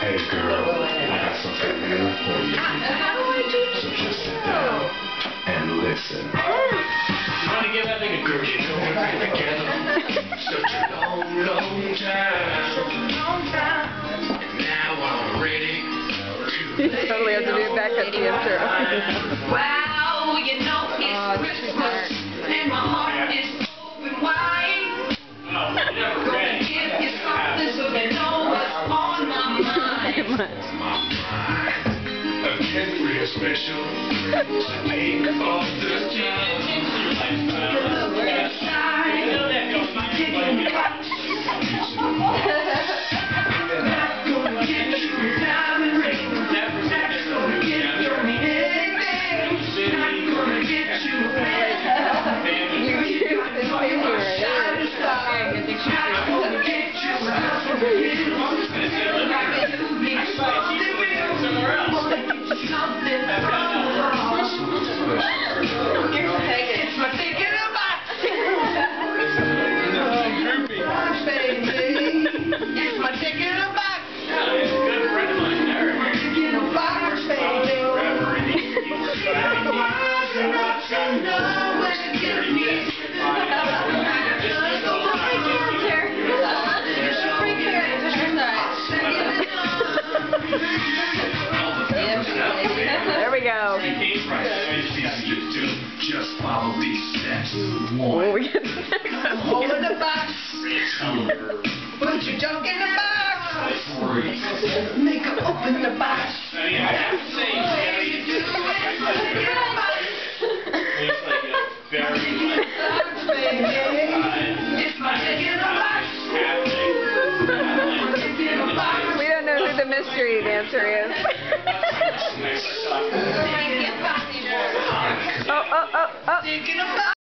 Hey girl, I got something new for you. So just sit down and listen. You want to give that thing a girl, you know we've been together such a long, long time. And now I'm ready to Totally have to be back at the intro. Wow, you know it's Christmas and my heart is open wide. Gonna give you something so you know what's on my mind. a gift real special to make all the time. Look inside, it's my ticking clock. Not gonna get you a diamond ring. Not gonna get you anything. Not gonna get you shining star. Not gonna get you something real. Something it's my ticket in the box. Baby. It's my ticket in the box. It's a good friend of mine, Eric. Ticket in the box, baby. There we go. Just follow these steps. Oh, we get Hold in the box. Put your junk in the box. Make her open the box. I mean, I have to say, Way you do it. Ticket in the box. it's like a very Box, baby. It's my ticket in the box. Ticket in the box. We don't know who the mystery dancer is. Oh, oh, oh, oh. Ticket in the box.